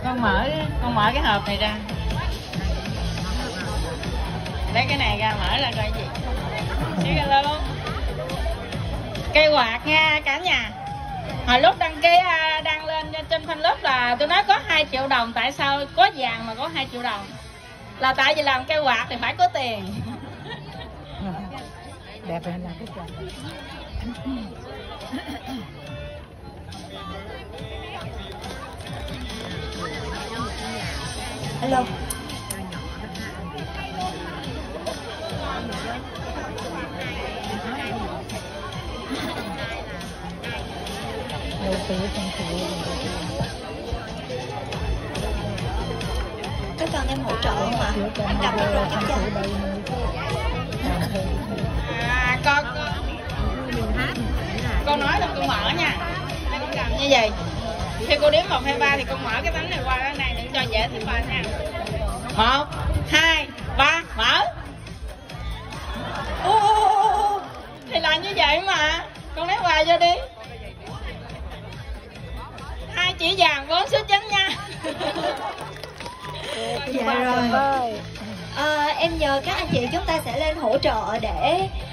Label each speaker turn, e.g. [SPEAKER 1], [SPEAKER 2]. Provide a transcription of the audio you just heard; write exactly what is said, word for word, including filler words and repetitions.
[SPEAKER 1] Con mở con mở cái hộp này ra. Lấy cái này ra mở ra coi gì. Xíu ra luôn. Cây quạt nha cả nhà. Hồi lúc đăng ký đăng lên trên fanpage là tôi nói có hai triệu đồng, tại sao có vàng mà có hai triệu đồng? Là tại vì làm cây quạt thì phải có tiền.
[SPEAKER 2] Đẹp rồi làm cái quạt.
[SPEAKER 3] Hello.
[SPEAKER 2] Đầu tư trong phụ.
[SPEAKER 3] Có cần em hỗ trợ không ạ? Anh cầm được rồi em cho.
[SPEAKER 1] À, con con nói là con mở nha. Đây con cầm như vậy. Khi cô đếm một hai ba thì con mở cái bánh này qua cái này đừng cho dễ tiếp bên nha. Một, hai, ba, mở. Ô, thì làm như vậy mà. Con lấy quà vô đi. Hai chỉ vàng bốn số trắng nha.
[SPEAKER 3] Dạ rồi. À, em nhờ các anh chị chúng ta sẽ lên hỗ trợ để